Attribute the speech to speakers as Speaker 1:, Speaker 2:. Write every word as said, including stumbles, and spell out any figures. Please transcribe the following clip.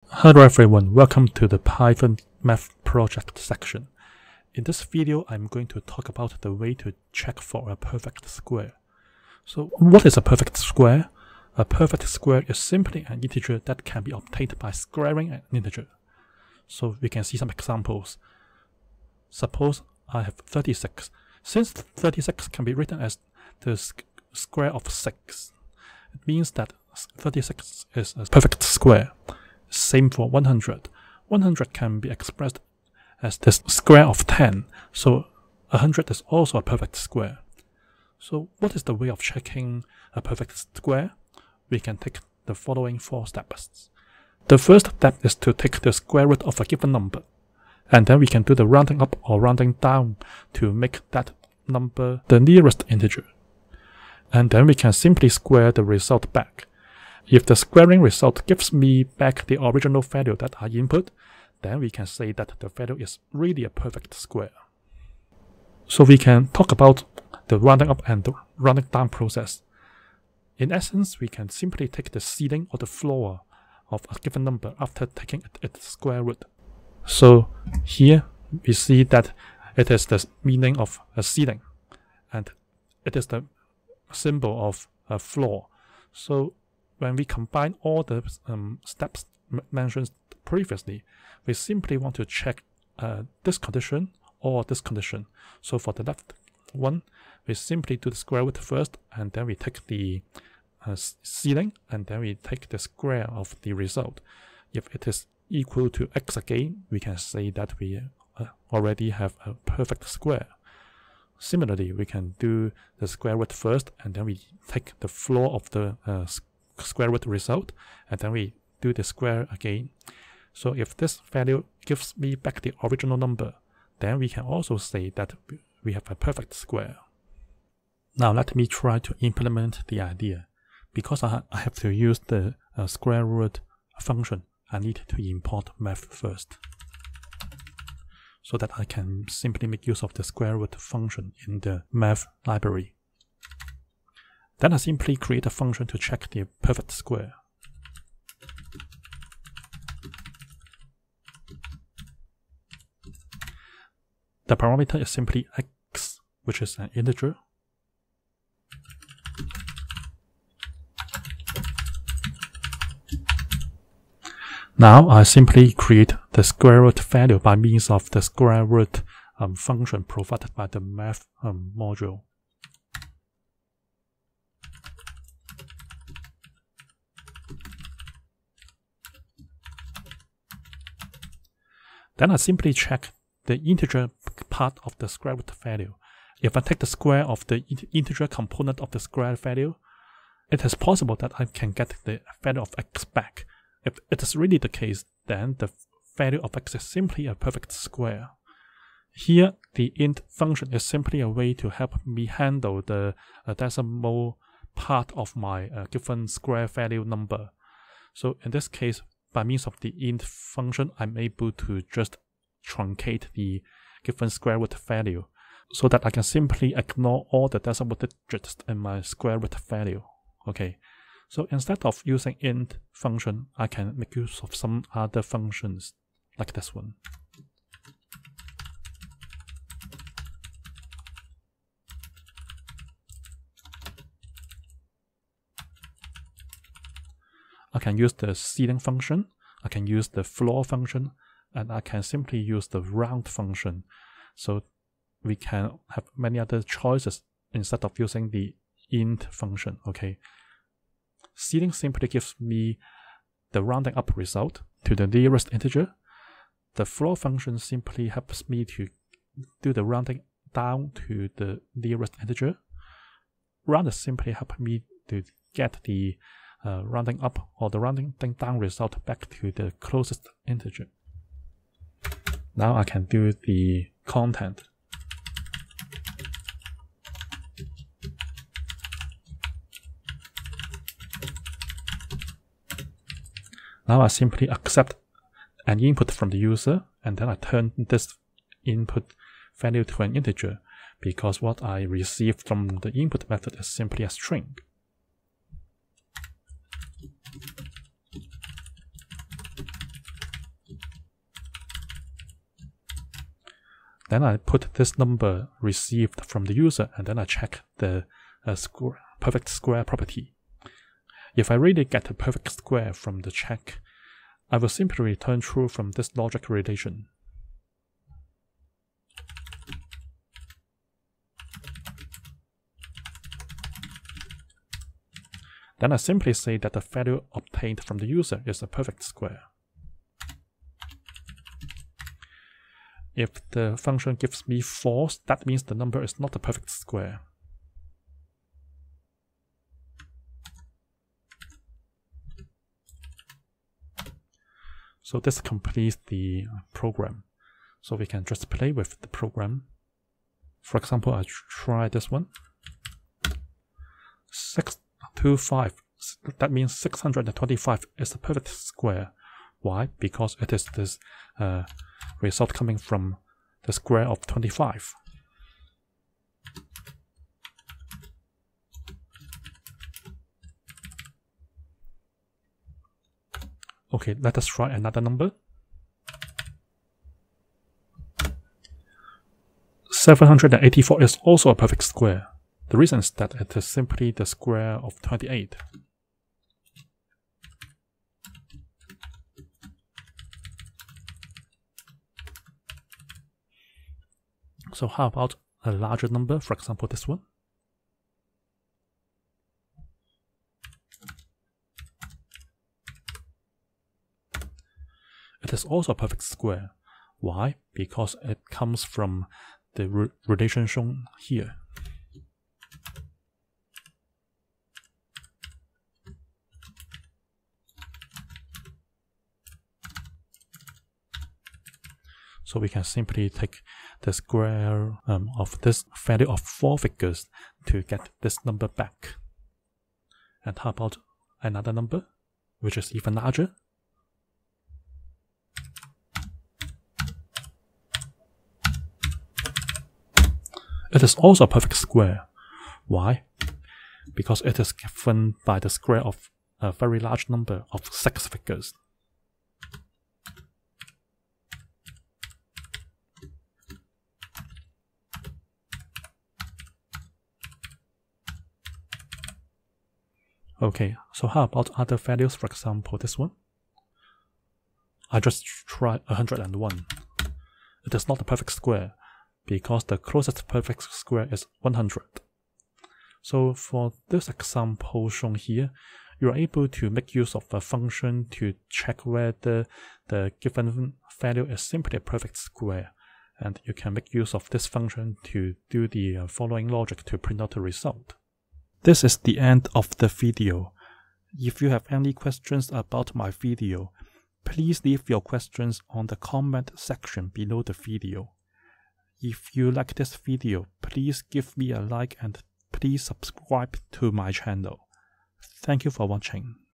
Speaker 1: Hello everyone, welcome to the Python Math Project section. In this video, I'm going to talk about the way to check for a perfect square. So what is a perfect square? A perfect square is simply an integer that can be obtained by squaring an integer. So we can see some examples. Suppose I have thirty-six. Since thirty-six can be written as the square of six, it means that thirty-six is a perfect square. Same for one hundred. one hundred can be expressed as the square of ten, so one hundred is also a perfect square. So what is the way of checking a perfect square? We can take the following four steps. The first step is to take the square root of a given number, and then we can do the rounding up or rounding down to make that number the nearest integer. And then we can simply square the result back. If the squaring result gives me back the original value that I input, then we can say that the value is really a perfect square. So we can talk about the rounding up and the rounding down process. In essence, we can simply take the ceiling or the floor of a given number after taking its square root. So here we see that it is the meaning of a ceiling, and it is the symbol of a floor. So when we combine all the um, steps mentioned previously, we simply want to check uh, this condition or this condition. So for the left one, we simply do the square root first, and then we take the uh, ceiling, and then we take the square of the result. If it is equal to x again, we can say that we uh, already have a perfect square. Similarly, we can do the square root first, and then we take the floor of the uh, square root result, and then we do the square again. So if this value gives me back the original number, then we can also say that we have a perfect square. Now let me try to implement the idea. Because I, I have to use the uh, square root function, I need to import math first, so that I can simply make use of the square root function in the math library. Then I simply create a function to check the perfect square. The parameter is simply x, which is an integer. Now I simply create the square root value by means of the square root um, function provided by the math um, module. Then I simply check the integer part of the square root value. If I take the square of the integer component of the square value, it is possible that I can get the value of x back. If it is really the case, then the value of x is simply a perfect square. Here, the int function is simply a way to help me handle the uh, decimal part of my uh, given square value number. So in this case, by means of the int function, I'm able to just truncate the given square root value, so that I can simply ignore all the decimal digits in my square root value. Okay, so instead of using int function, I can make use of some other functions, like this one. I can use the ceiling function, I can use the floor function, and I can simply use the round function. So we can have many other choices instead of using the int function. Okay, ceiling simply gives me the rounding up result to the nearest integer. The floor function simply helps me to do the rounding down to the nearest integer. Round simply helps me to get the Uh, rounding up or the rounding down result back to the closest integer. Now I can do the content. Now I simply accept an input from the user, and then I turn this input value to an integer, because what I received from the input method is simply a string. Then I put this number received from the user, and then I check the uh, square, perfect square property. If I really get a perfect square from the check, I will simply return true from this logic relation. Then I simply say that the value obtained from the user is a perfect square. If the function gives me false, that means the number is not a perfect square. So this completes the program. So we can just play with the program. For example, I try this one. six two five. That means six hundred twenty-five is a perfect square. Why? Because it is this uh, result coming from the square of twenty-five. Okay, let us try another number. seven hundred eighty-four is also a perfect square. The reason is that it is simply the square of twenty-eight. So how about a larger number, for example this one? It is also a perfect square. Why? Because it comes from the re relation shown here. So we can simply take the square um, of this value of four figures to get this number back. And how about another number, which is even larger? It is also a perfect square. Why? Because it is given by the square of a very large number of six figures. Okay, so how about other values? For example, this one. I just tried one hundred and one. It is not a perfect square, because the closest perfect square is one hundred. So for this example shown here, you are able to make use of a function to check whether the given value is simply a perfect square. And you can make use of this function to do the following logic to print out the result. This is the end of the video. If you have any questions about my video, please leave your questions on the comment section below the video. If you like this video, please give me a like and please subscribe to my channel. Thank you for watching.